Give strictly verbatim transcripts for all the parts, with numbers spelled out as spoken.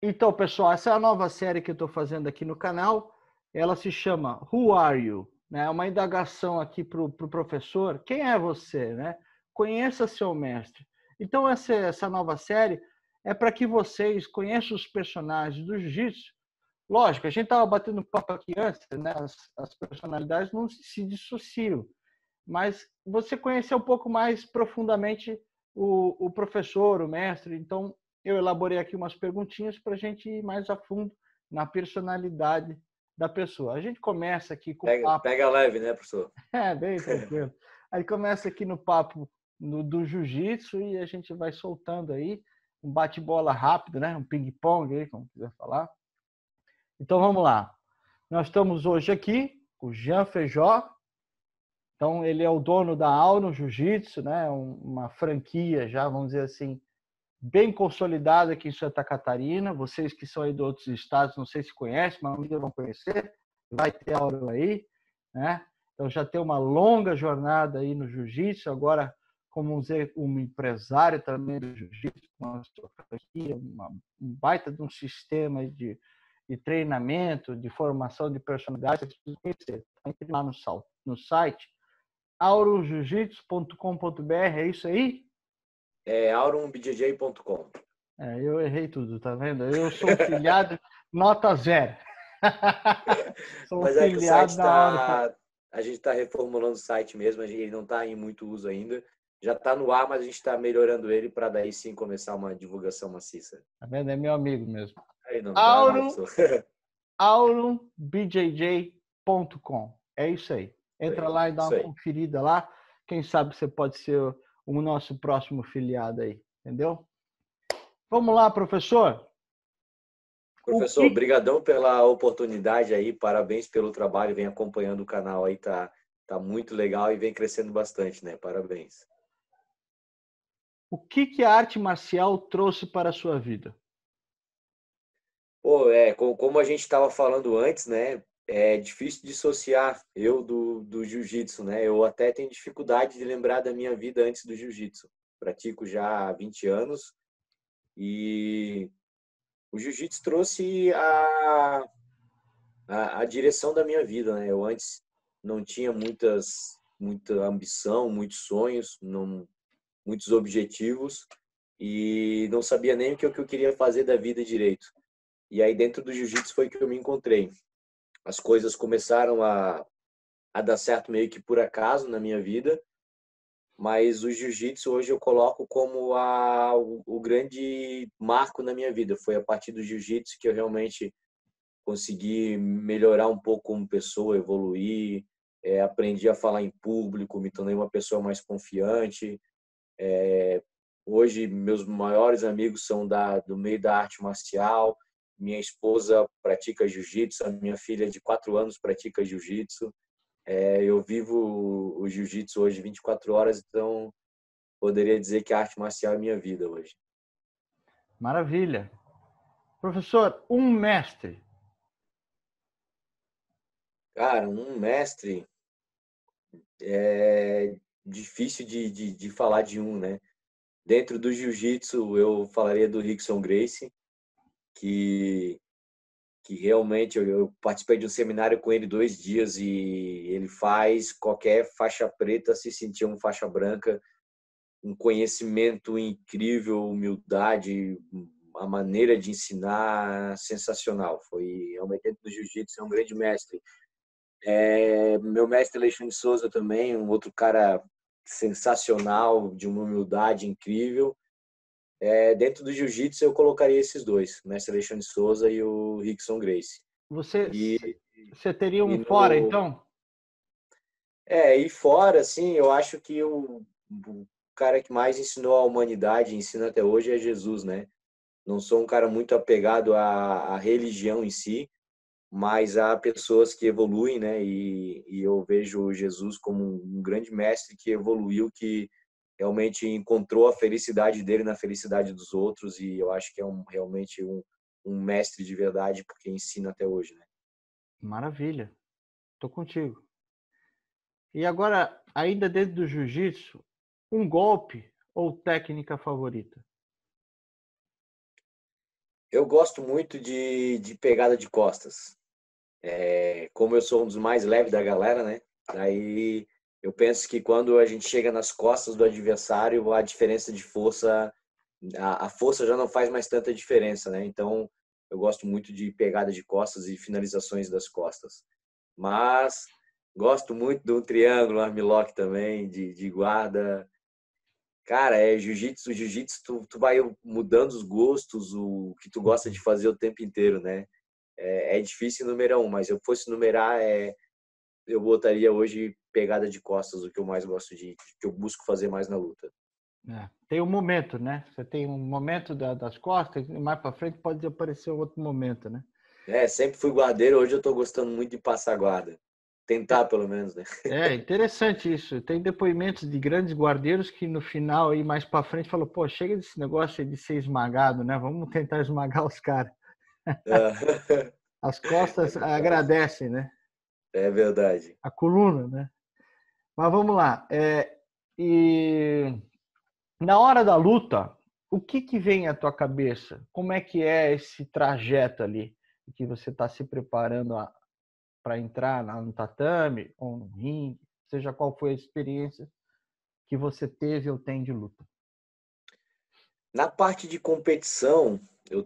Então, pessoal, essa é a nova série que eu estou fazendo aqui no canal. Ela se chama Who Are You? É uma indagação aqui para o pro professor. Quem é você? Né? Conheça seu mestre. Então, essa, essa nova série é para que vocês conheçam os personagens do Jiu-Jitsu. Lógico, a gente estava batendo papo aqui antes, né? As, as personalidades não se dissociam. Mas você conhecer um pouco mais profundamente o, o professor, o mestre. Então, eu elaborei aqui umas perguntinhas para a gente ir mais a fundo na personalidade da pessoa. A gente começa aqui com o Pega, papo... pega leve, né, professor? É, bem tranquilo. Aí começa aqui no papo no, do jiu-jitsu e a gente vai soltando aí um bate-bola rápido, né? Um ping-pong aí, como quiser falar. Então, vamos lá. Nós estamos hoje aqui com o Jean Feijó. Então, ele é o dono da Auro Jiu-Jitsu, né? Uma franquia já, vamos dizer assim, bem consolidada aqui em Santa Catarina. Vocês que são aí de outros estados, não sei se conhecem, mas um dia vão conhecer. Vai ter Auro aí, né? Então, já tem uma longa jornada aí no Jiu-Jitsu. Agora, como vamos dizer, um empresário também do Jiu-Jitsu, uma franquia, uma, um baita de um sistema de, de treinamento, de formação de personalidade. Vocês precisam conhecer. Entre lá no, no site auro jiu jitsu ponto com ponto b r, é isso aí? É aurum b j j ponto com. É, eu errei tudo, tá vendo? Eu sou filiado nota zero. Sou Mas é que o filiado site da Auro. está... A gente está reformulando o site mesmo, ele não está em muito uso ainda. Já está no ar, mas a gente está melhorando ele para daí sim começar uma divulgação maciça. Tá vendo? É meu amigo mesmo. Aí não, dá nada, Auro, professor. aurum b j j ponto com. É isso aí. Entra lá e dá Isso uma aí. conferida lá. Quem sabe você pode ser o nosso próximo filiado aí, entendeu? Vamos lá, professor. Professor, Que... brigadão pela oportunidade aí, parabéns pelo trabalho, vem acompanhando o canal aí, tá, tá muito legal e vem crescendo bastante, né? Parabéns. O que, que a arte marcial trouxe para a sua vida? Pô, é, como a gente estava falando antes, né? É difícil dissociar eu do, do jiu-jitsu, né? Eu até tenho dificuldade de lembrar da minha vida antes do jiu-jitsu. Pratico já há vinte anos e o jiu-jitsu trouxe a, a, a direção da minha vida, né? Eu antes não tinha muitas, muita ambição, muitos sonhos, não, muitos objetivos e não sabia nem o que, o que eu queria fazer da vida direito. E aí dentro do jiu-jitsu foi que eu me encontrei. As coisas começaram a, a dar certo meio que por acaso na minha vida, mas o jiu-jitsu hoje eu coloco como a, o, o grande marco na minha vida. Foi a partir do jiu-jitsu que eu realmente consegui melhorar um pouco como pessoa, evoluir, é, aprendi a falar em público, me tornei uma pessoa mais confiante. É, hoje meus maiores amigos são da, do meio da arte marcial. Minha esposa pratica jiu-jitsu, a minha filha de quatro anos pratica jiu-jitsu. É, eu vivo o jiu-jitsu hoje vinte e quatro horas, então poderia dizer que a arte marcial é minha vida hoje. Maravilha. Professor, um mestre. Cara, um mestre é difícil de, de, de falar de um, né? Dentro do jiu-jitsu, eu falaria do Rickson Gracie, que que realmente eu, eu participei de um seminário com ele dois dias e ele faz qualquer faixa preta se sentir um faixa branca, um conhecimento incrível, humildade, a maneira de ensinar sensacional. Foi realmente dentro do jiu-jitsu, é um grande mestre. É, meu mestre Alexandre Souza também, um outro cara sensacional, de uma humildade incrível. É, dentro do jiu-jitsu eu colocaria esses dois, o mestre Alexandre Souza e o Rickson Gracie. Você, E, você teria e um fora, no, então? é, e fora, assim, eu acho que o, o cara que mais ensinou a humanidade, ensina até hoje, é Jesus, né? Não sou um cara muito apegado à, à religião em si, mas há pessoas que evoluem, né? E, e eu vejo Jesus como um grande mestre que evoluiu, que realmente encontrou a felicidade dele na felicidade dos outros, e eu acho que é um, realmente um, um mestre de verdade, porque ensina até hoje, né? Maravilha. Tô contigo. E agora, ainda dentro do jiu-jitsu, um golpe ou técnica favorita? Eu gosto muito de, de pegada de costas. É, como eu sou um dos mais leves da galera, né? Daí eu penso que quando a gente chega nas costas do adversário, a diferença de força, a, a força já não faz mais tanta diferença, né? Então eu gosto muito de pegada de costas e finalizações das costas. Mas gosto muito do triângulo, armlock também, de, de guarda. Cara, é jiu-jitsu, jiu-jitsu, tu, tu vai mudando os gostos, o que tu gosta de fazer o tempo inteiro, né? É, é difícil numerar um, mas se eu fosse numerar, é, eu botaria hoje pegada de costas, o que eu mais gosto de, que eu busco fazer mais na luta. É, tem um momento, né? Você tem um momento da, das costas, e mais para frente pode aparecer outro momento, né? É, sempre fui guardeiro, hoje eu tô gostando muito de passar guarda. Tentar, pelo menos, né? É interessante isso. Tem depoimentos de grandes guardeiros que no final, aí mais para frente, falou: pô, chega desse negócio aí de ser esmagado, né? Vamos tentar esmagar os caras. As É costas verdade. agradecem, né? É verdade. A coluna, né? Mas vamos lá. É, e na hora da luta, o que que vem à tua cabeça? Como é que é esse trajeto ali que você está se preparando para entrar no tatame ou no ringue, seja qual foi a experiência que você teve ou tem de luta? Na parte de competição, eu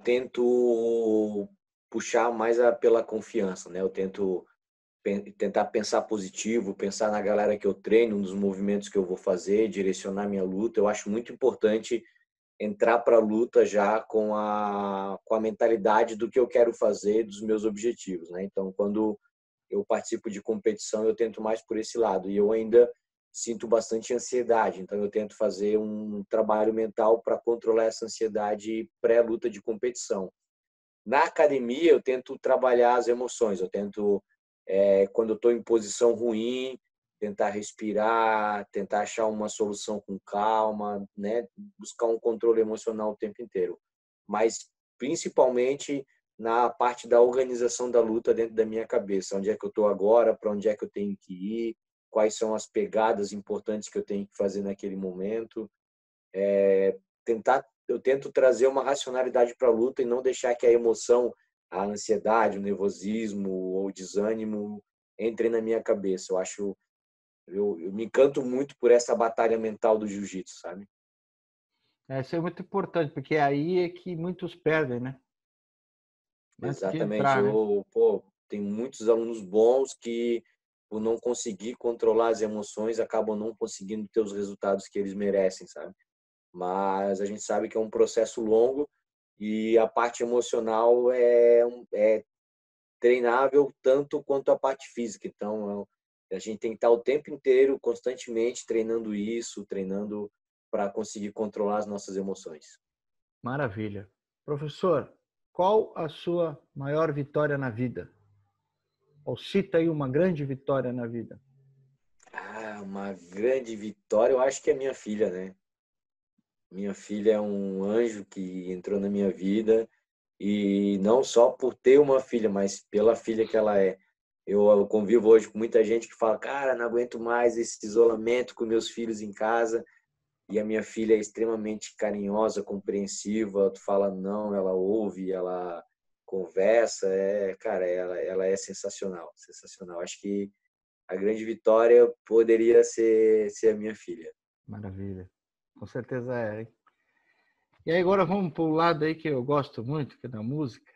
tento puxar mais a, pela confiança, né? Eu tento pen- tentar pensar positivo, pensar na galera que eu treino, nos movimentos que eu vou fazer, direcionar minha luta. Eu acho muito importante entrar para a luta já com a, com a mentalidade do que eu quero fazer, dos meus objetivos, né? Então, quando eu participo de competição, eu tento mais por esse lado. E eu ainda sinto bastante ansiedade, então eu tento fazer um trabalho mental para controlar essa ansiedade pré-luta de competição. Na academia, eu tento trabalhar as emoções, eu tento, é, quando eu estou em posição ruim, tentar respirar, tentar achar uma solução com calma, né? Buscar um controle emocional o tempo inteiro. Mas, principalmente, na parte da organização da luta dentro da minha cabeça. Onde é que eu estou agora, para onde é que eu tenho que ir, quais são as pegadas importantes que eu tenho que fazer naquele momento. É, tentar, eu tento trazer uma racionalidade para a luta e não deixar que a emoção, a ansiedade, o nervosismo ou o desânimo entrem na minha cabeça. Eu acho, eu, eu me encanto muito por essa batalha mental do jiu-jitsu, sabe? É, isso é muito importante, porque aí é que muitos perdem, né? Antes de Exatamente. entrar, né? Eu, pô, tem muitos alunos bons que, por não conseguir controlar as emoções, acabam não conseguindo ter os resultados que eles merecem, sabe? Mas a gente sabe que é um processo longo e a parte emocional é, um- é treinável tanto quanto a parte física. Então, é- a gente tem que estar o tempo inteiro, constantemente treinando isso, treinando para conseguir controlar as nossas emoções. Maravilha. Professor, qual a sua maior vitória na vida? Ou cita aí uma grande vitória na vida. Ah, uma grande vitória, eu acho que é minha filha, né? Minha filha é um anjo que entrou na minha vida e não só por ter uma filha, mas pela filha que ela é. Eu convivo hoje com muita gente que fala, cara, não aguento mais esse isolamento com meus filhos em casa. E a minha filha é extremamente carinhosa, compreensiva. Tu fala não, ela ouve, ela conversa. É, cara, ela, ela é sensacional, sensacional. Acho que a grande vitória poderia ser, ser a minha filha. Maravilha. Com certeza é, hein? E aí agora vamos para o lado aí que eu gosto muito, que é da música.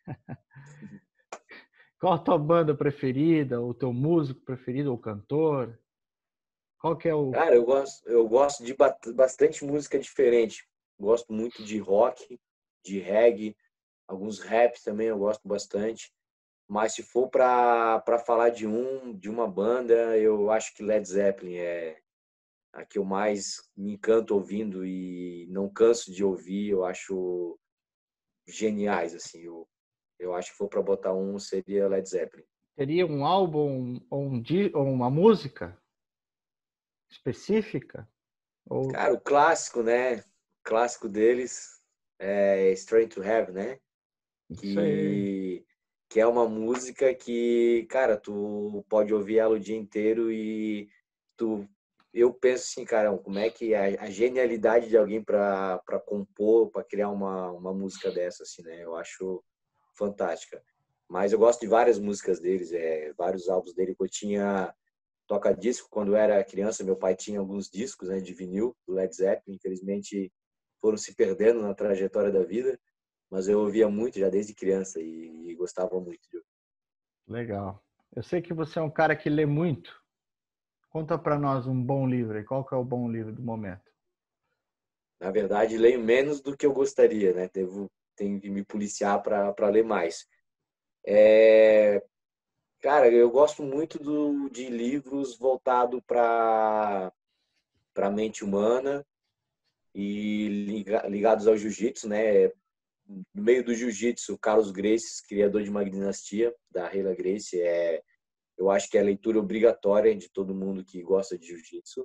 Qual a tua banda preferida, o teu músico preferido, ou cantor? Qual que é o... Cara, eu gosto, eu gosto de bastante música diferente. Gosto muito de rock, de reggae, alguns raps também eu gosto bastante. Mas se for para para falar de um, de uma banda, eu acho que Led Zeppelin é a que eu mais me encanto ouvindo e não canso de ouvir. Eu acho geniais assim. Eu, eu acho que se for para botar um seria Led Zeppelin. Seria um álbum ou, um, ou uma música específica? Ou... Cara, o clássico, né? O clássico deles é Strange to Heaven, né? Isso aí. que, que é uma música que, cara, tu pode ouvir ela o dia inteiro e tu eu penso assim, cara, como é que a, a genialidade de alguém para para compor, para criar uma, uma música dessa, assim, né? Eu acho fantástica. Mas eu gosto de várias músicas deles, é, vários álbuns dele que eu tinha toca-disco quando eu era criança. Meu pai tinha alguns discos, né, de vinil do Led Zeppelin, infelizmente foram se perdendo na trajetória da vida, mas eu ouvia muito já desde criança e, e gostava muito de ouvir. Legal. Eu sei que você é um cara que lê muito. Conta para nós um bom livro. E qual que é o bom livro do momento? Na verdade, leio menos do que eu gostaria, né? Devo, tenho que me policiar para ler mais. É, cara, eu gosto muito do, de livros voltados para para a mente humana e liga, ligados ao jiu-jitsu, né? No meio do jiu-jitsu, Carlos Gracie, criador de uma dinastia da Reila Gracie, é, eu acho que é a leitura obrigatória de todo mundo que gosta de jiu-jitsu.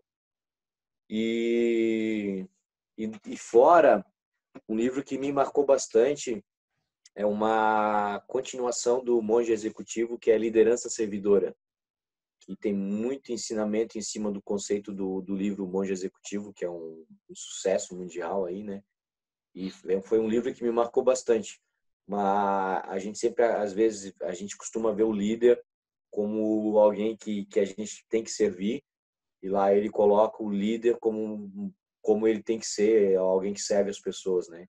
E, e, e fora, um livro que me marcou bastante é uma continuação do Monge Executivo, que é Liderança Servidora, que tem muito ensinamento em cima do conceito do, do livro Monge Executivo, que é um, um sucesso mundial aí, né? E foi um livro que me marcou bastante. Mas a gente sempre, às vezes, a gente costuma ver o líder como alguém que, que a gente tem que servir, e lá ele coloca o líder como, como ele tem que ser, alguém que serve as pessoas, né?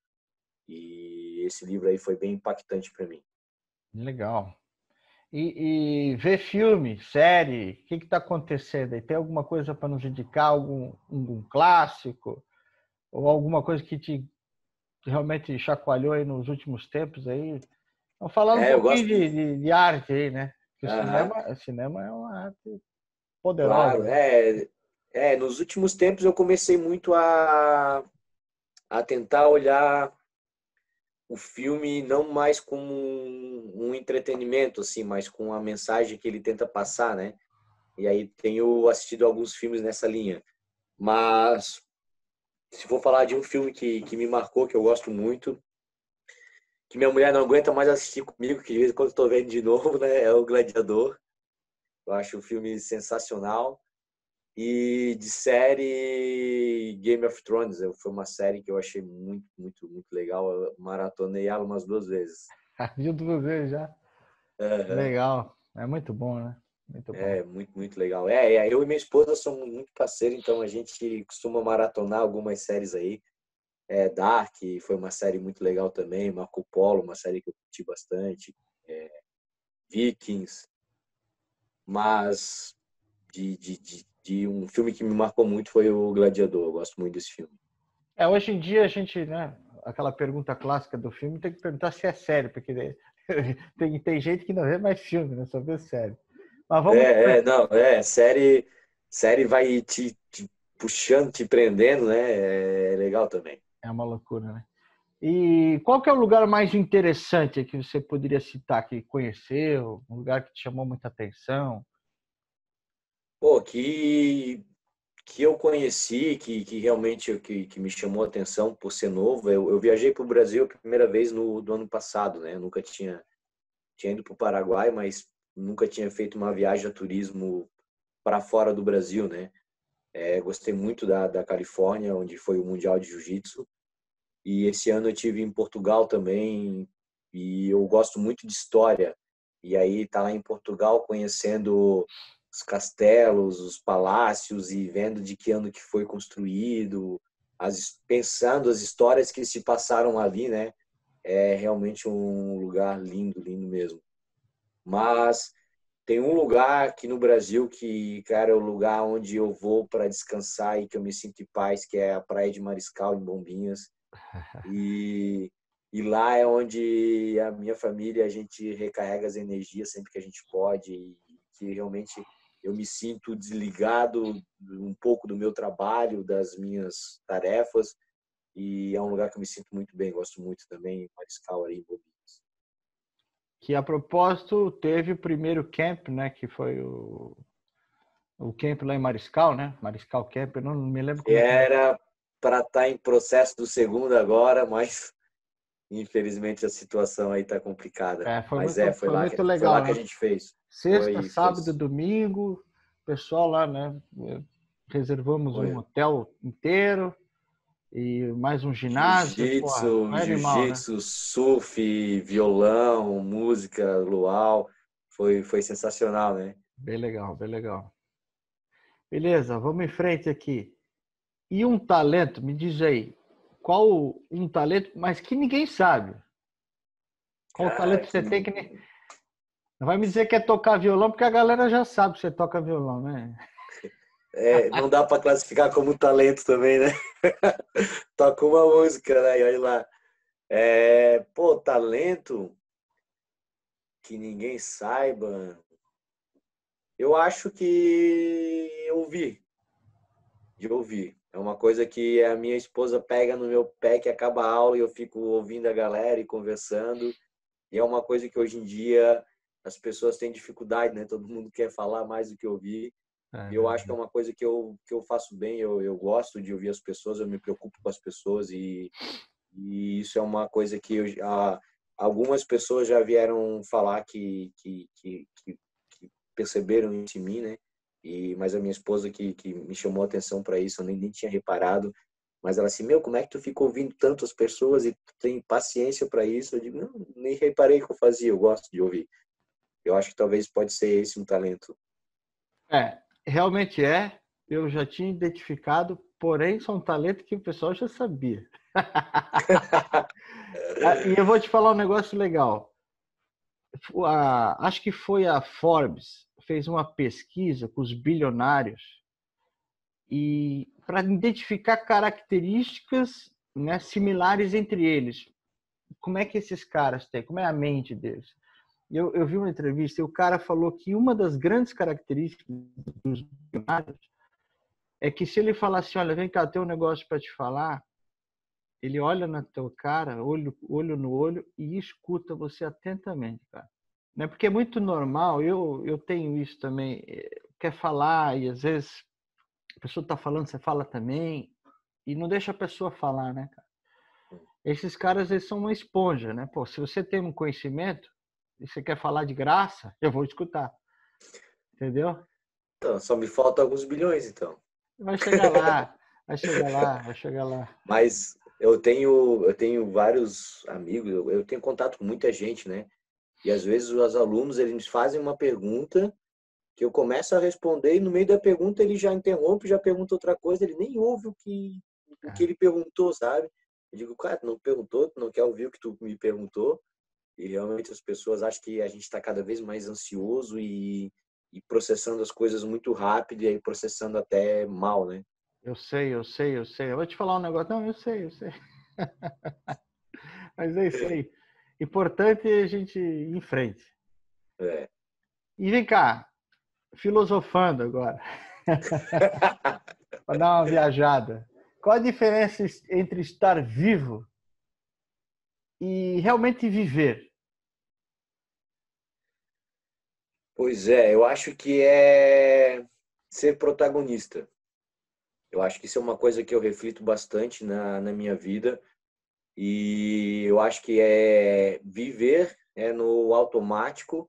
E esse livro aí foi bem impactante para mim. Legal. E, e ver filme, série, o que está acontecendo aí? Tem alguma coisa para nos indicar? Algum, algum clássico? Ou alguma coisa que te que realmente chacoalhou aí nos últimos tempos aí? Vamos falar um É, eu pouquinho gosto de, de... de, de arte aí, né? Porque o Aham, cinema, o cinema é uma arte poderosa, claro, né? é, é, nos últimos tempos eu comecei muito a, a tentar olhar o filme não mais como um, um entretenimento, assim, mas com a mensagem que ele tenta passar, né? E aí tenho assistido alguns filmes nessa linha. Mas se for falar de um filme que, que me marcou, que eu gosto muito, que minha mulher não aguenta mais assistir comigo, que de vez em quando eu tô vendo de novo, né? É o Gladiador. Eu acho o filme sensacional. E de série Game of Thrones, foi uma série que eu achei muito, muito, muito legal. Eu maratonei ela umas duas vezes. Viu duas vezes já? Uhum. Legal. É muito bom, né? Muito bom. É muito, muito legal. É, é, eu e minha esposa somos muito parceiros, então a gente costuma maratonar algumas séries aí. É, Dark foi uma série muito legal também. Marco Polo, uma série que eu curti bastante. É, Vikings. Mas de, de, de, de um filme que me marcou muito foi o Gladiador. Eu gosto muito desse filme. É, hoje em dia a gente, né? Aquela pergunta clássica do filme tem que perguntar se é sério, porque tem, tem gente que não vê mais filme, né? Só vê série. Mas vamos. É, é, não, é, série, série vai te, te puxando, te prendendo, né? É legal também. É uma loucura, né? E qual que é o lugar mais interessante que você poderia citar que conheceu, um lugar que te chamou muita atenção? Pô, que, que eu conheci, que, que realmente que, que me chamou a atenção por ser novo, eu, eu viajei para o Brasil a primeira vez no do ano passado, né? Eu nunca tinha, tinha ido para o Paraguai, mas nunca tinha feito uma viagem a turismo para fora do Brasil, né? É, gostei muito da, da Califórnia, onde foi o Mundial de Jiu-Jitsu. E esse ano eu tive em Portugal também, e eu gosto muito de história. E aí tá lá em Portugal conhecendo os castelos, os palácios e vendo de que ano que foi construído, as, pensando as histórias que se passaram ali, né? É realmente um lugar lindo, lindo mesmo. Mas tem um lugar aqui no Brasil que, cara, é o lugar onde eu vou para descansar e que eu me sinto em paz, que é a Praia de Mariscal, em Bombinhas. E, e lá é onde a minha família, a gente recarrega as energias sempre que a gente pode, e que realmente eu me sinto desligado um pouco do meu trabalho, das minhas tarefas, e é um lugar que eu me sinto muito bem, gosto muito também, Mariscal ali em Bombinhas. Que a propósito teve o primeiro camp, né? Que foi o, o camp lá em Mariscal, né? Mariscal Camp, eu não me lembro como é que é. Era para estar em processo do segundo agora, mas infelizmente a situação aí está complicada. É, foi Mas é, muito, foi foi lá muito que, foi lá legal, que a né? gente fez. Sexta, Foi, foi sábado, domingo, pessoal lá, né? reservamos um Olha, hotel inteiro e mais um ginásio. Porra, jiu-jitsu, foi animal, né? jiu-jitsu, surf, violão, música, luau. Foi, foi sensacional, né? Bem legal, bem legal. Beleza, vamos em frente aqui. E um talento, me diz aí, qual um talento, mas que ninguém sabe? Qual Cara, talento que você tem que nem... Não vai me dizer que é tocar violão, porque a galera já sabe que você toca violão, né? é, não dá para classificar como talento também, né? Toca uma música, né? E olha lá. É, pô, talento que ninguém saiba. Eu acho que ouvir, de ouvir. É uma coisa que a minha esposa pega no meu pé que acaba a aula e eu fico ouvindo a galera e conversando. E é uma coisa que hoje em dia as pessoas têm dificuldade, né? Todo mundo quer falar mais do que ouvir. É E eu acho que é verdade. uma coisa que eu, que eu faço bem. Eu, eu gosto de ouvir as pessoas, eu me preocupo com as pessoas e, e isso é uma coisa que eu, a, algumas pessoas já vieram falar que, que, que, que, que perceberam isso em mim, né? E, mas a minha esposa que, que me chamou a atenção para isso, eu nem, nem tinha reparado. Mas ela assim, meu, como é que tu fica ouvindo tantas pessoas e tu tem paciência para isso? Eu digo, não, nem reparei que eu fazia, eu gosto de ouvir. Eu acho que talvez pode ser esse um talento. É, realmente é. Eu já tinha identificado, porém, são um talento que o pessoal já sabia. Ah, e eu vou te falar um negócio legal. A, acho que foi a Forbes fez uma pesquisa com os bilionários e para identificar características, né, similares entre eles. Como é que esses caras têm? Como é a mente deles? Eu, eu vi uma entrevista e o cara falou que uma das grandes características dos bilionários é que se ele falar assim, olha, vem cá, eu tenho um negócio para te falar, ele olha na tua cara, olho, olho no olho e escuta você atentamente, cara. Né? Porque é muito normal, eu, eu tenho isso também, quer falar e às vezes a pessoa está falando, você fala também e não deixa a pessoa falar, né, cara? Esses caras, eles são uma esponja, né? Pô, se você tem um conhecimento e você quer falar de graça, eu vou escutar, entendeu? Então, só me faltam alguns bilhões, então. Vai chegar lá, vai chegar lá, vai chegar lá. Mas eu tenho, eu tenho vários amigos, eu, eu tenho contato com muita gente, né? E às vezes os alunos, eles fazem uma pergunta que eu começo a responder e no meio da pergunta ele já interrompe, já pergunta outra coisa, ele nem ouve o que, o que ele perguntou, sabe? Eu digo, cara, tu não perguntou, tu não quer ouvir o que tu me perguntou. E realmente as pessoas acham que a gente está cada vez mais ansioso e, e processando as coisas muito rápido e aí processando até mal, né? Eu sei, eu sei, eu sei. Eu vou te falar um negócio. Não, eu sei, eu sei. Mas é isso aí. Importante é a gente ir em frente. É. E vem cá, filosofando agora, para dar uma viajada. Qual a diferença entre estar vivo e realmente viver? Pois é, eu acho que é ser protagonista. Eu acho que isso é uma coisa que eu reflito bastante na, na minha vida e eu acho que é viver é no automático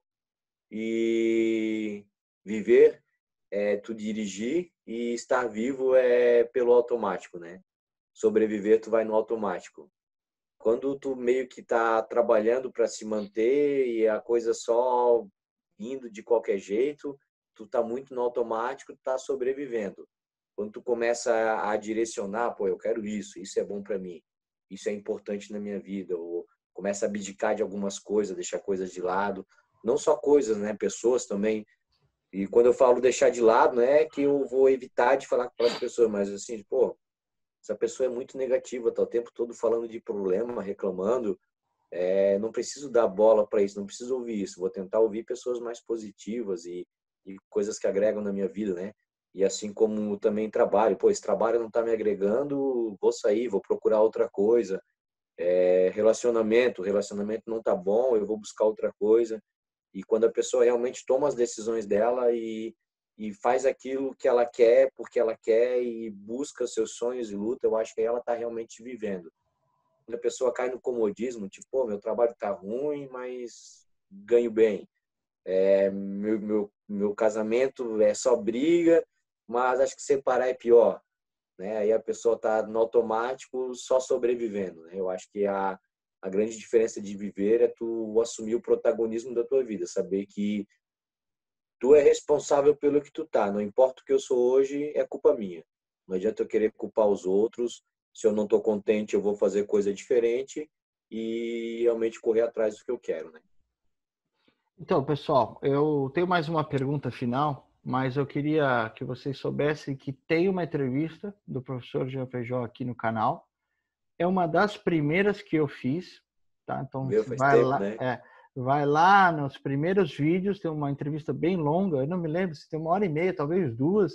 e viver é tu dirigir e estar vivo é pelo automático, né? Sobreviver tu vai no automático. Quando tu meio que tá trabalhando para se manter e a coisa só indo de qualquer jeito, tu tá muito no automático, tu tá sobrevivendo. Quando tu começa a, a direcionar, pô, eu quero isso, isso é bom para mim, isso é importante na minha vida, ou começa a abdicar de algumas coisas, deixar coisas de lado, não só coisas, né, pessoas também. E quando eu falo deixar de lado, não é que eu vou evitar de falar com as pessoas, mas assim, pô, essa pessoa é muito negativa, tá o tempo todo falando de problema, reclamando. É, não preciso dar bola para isso, não preciso ouvir isso. Vou tentar ouvir pessoas mais positivas e, e coisas que agregam na minha vida, né? E assim como também trabalho, pô, esse trabalho não está me agregando, vou sair, vou procurar outra coisa. É, relacionamento, relacionamento não tá bom, eu vou buscar outra coisa. E quando a pessoa realmente toma as decisões dela e, e faz aquilo que ela quer, porque ela quer e busca seus sonhos e luta, eu acho que aí ela está realmente vivendo. Quando a pessoa cai no comodismo, tipo, pô, meu trabalho tá ruim, mas ganho bem. É, meu, meu, meu casamento é só briga mas acho que separar é pior, né? Aí a pessoa está no automático só sobrevivendo, né? Eu acho que a, a grande diferença de viver é tu assumir o protagonismo da tua vida, saber que tu é responsável pelo que tu tá, não importa o que eu sou hoje, é culpa minha. Não adianta eu querer culpar os outros, se eu não estou contente eu vou fazer coisa diferente e realmente correr atrás do que eu quero, né? Então, pessoal, eu tenho mais uma pergunta final, mas eu queria que vocês soubessem que tem uma entrevista do professor Jean Feijó aqui no canal. É uma das primeiras que eu fiz, tá? Então, Meu, faz vai tempo, lá, né? é, vai lá nos primeiros vídeos, tem uma entrevista bem longa, eu não me lembro se tem uma hora e meia, talvez duas.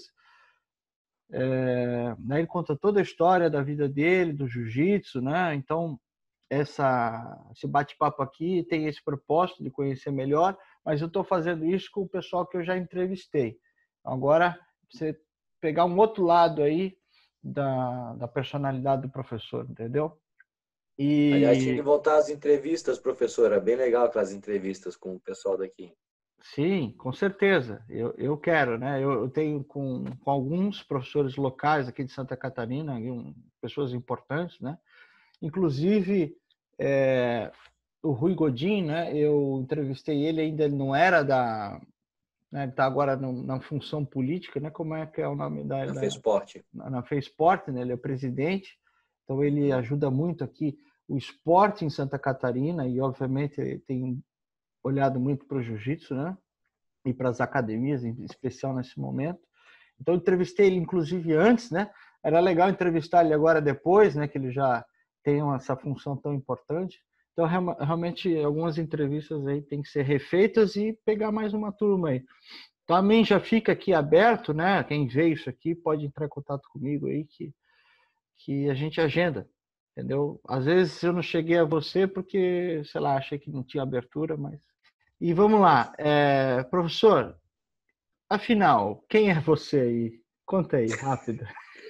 É, né, ele conta toda a história da vida dele, do jiu-jitsu, né? Então, essa, esse bate-papo aqui tem esse propósito de conhecer melhor, mas eu estou fazendo isso com o pessoal que eu já entrevistei. Agora, você pegar um outro lado aí da, da personalidade do professor, entendeu? Aliás, tinha que E voltar às entrevistas, professora. Bem legal aquelas entrevistas com o pessoal daqui. sim, com certeza, eu, eu quero, né? Eu, eu tenho com, com alguns professores locais aqui de Santa Catarina, um, pessoas importantes, né? Inclusive, é, o Rui Godin, né? Eu entrevistei ele, ainda ele não era da, né, ele está agora no, na função política, né? Como é que é o nome da, Na da Fesporte. na, na Feisport, né? Ele é presidente, então ele Uhum. ajuda muito aqui o esporte em Santa Catarina e, obviamente, tem olhado muito para o jiu-jitsu, né? E para as academias, em especial nesse momento. Então, eu entrevistei ele, inclusive, antes, né? Era legal entrevistar ele agora depois, né? Que ele já tem essa função tão importante. Então, realmente, algumas entrevistas aí têm que ser refeitas e pegar mais uma turma aí. Também já fica aqui aberto, né? Quem vê isso aqui pode entrar em contato comigo aí que, que a gente agenda, entendeu? Às vezes eu não cheguei a você porque, sei lá, achei que não tinha abertura, mas... E vamos lá, é, professor, afinal, quem é você aí? Conta aí, rápido.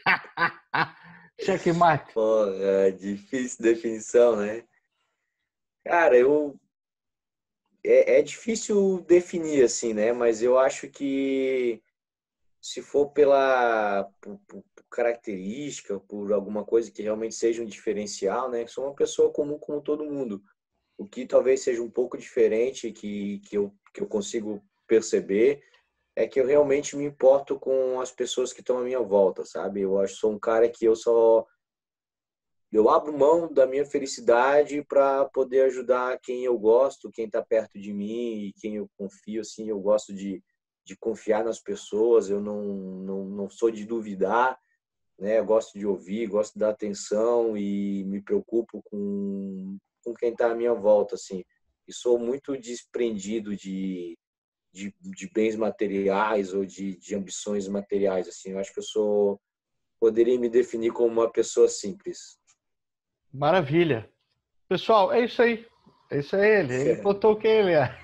Cheque mate. Pô, é difícil definição, né? Cara, eu é, é difícil definir assim, né? Mas eu acho que se for pela por, por característica, por alguma coisa que realmente seja um diferencial, né? Sou uma pessoa comum como todo mundo. O que talvez seja um pouco diferente que, que, eu, que eu consigo perceber é que eu realmente me importo com as pessoas que estão à minha volta, sabe? Eu acho que sou um cara que eu só eu abro mão da minha felicidade para poder ajudar quem eu gosto, quem está perto de mim e quem eu confio. Assim, eu gosto de, de confiar nas pessoas. Eu não, não, não sou de duvidar, né? Eu gosto de ouvir, gosto de dar atenção e me preocupo com, com quem está à minha volta, assim. E sou muito desprendido de, de, de bens materiais ou de, de ambições materiais, assim. Eu acho que eu sou poderia me definir como uma pessoa simples. Maravilha. Pessoal, é isso aí. É isso aí, ele. Ele contou quem ele é.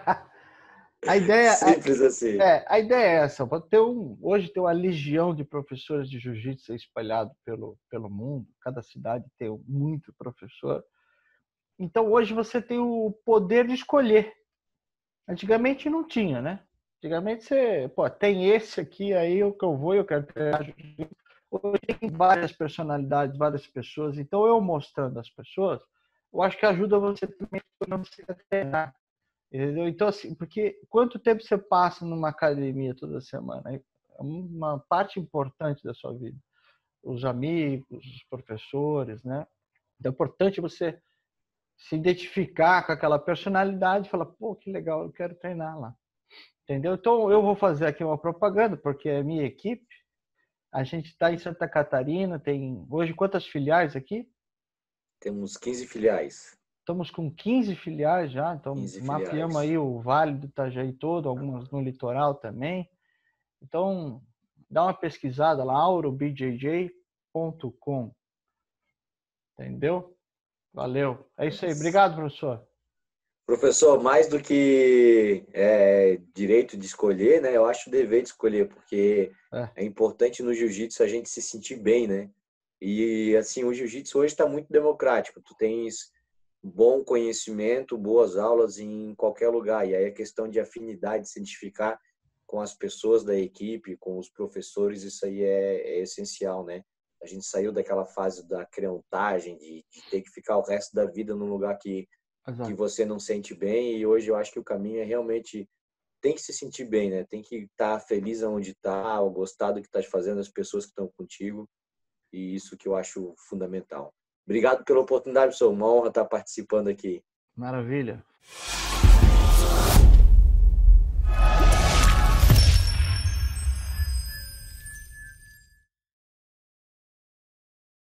A ideia, Simples assim. é, a ideia é essa. Pode ter um, hoje tem uma legião de professores de jiu-jitsu espalhado pelo, pelo mundo. Cada cidade tem muito professor. Então, hoje você tem o poder de escolher. Antigamente não tinha, né? Antigamente você, pô, tem esse aqui, aí o que eu vou, eu quero treinar jiu-jitsu. Hoje tem várias personalidades, várias pessoas. Então, eu mostrando as pessoas, eu acho que ajuda você também a não se treinar. Entendeu? Então, assim, porque quanto tempo você passa numa academia toda semana? É uma parte importante da sua vida. Os amigos, os professores, né? Então, é importante você se identificar com aquela personalidade e falar, pô, que legal, eu quero treinar lá. Entendeu? Então, eu vou fazer aqui uma propaganda, porque é minha equipe. A gente está em Santa Catarina, tem hoje quantas filiais aqui? Temos quinze filiais. Estamos com quinze filiais já, então quinze mapeamos filiais. aí o Vale do Itajaí todo, algumas no litoral também. Então, dá uma pesquisada lá, auro b j j ponto com. Entendeu? Valeu. É isso aí. Obrigado, professor. Professor, mais do que é, direito de escolher, né? Eu acho dever de escolher, porque É. é importante no jiu-jitsu a gente se sentir bem, né? E assim, o jiu-jitsu hoje está muito democrático. Tu tens bom conhecimento, boas aulas em qualquer lugar. E aí a questão de afinidade, se identificar com as pessoas da equipe, com os professores, isso aí é, é essencial, né? A gente saiu daquela fase da creontagem, de, de ter que ficar o resto da vida num lugar que, que Exato. você não sente bem, e hoje eu acho que o caminho é realmente tem que se sentir bem, né? Tem que estar feliz aonde está, gostar do que está fazendo, as pessoas que estão contigo, e isso que eu acho fundamental. Obrigado pela oportunidade, pessoal. Uma honra estar participando aqui. Maravilha.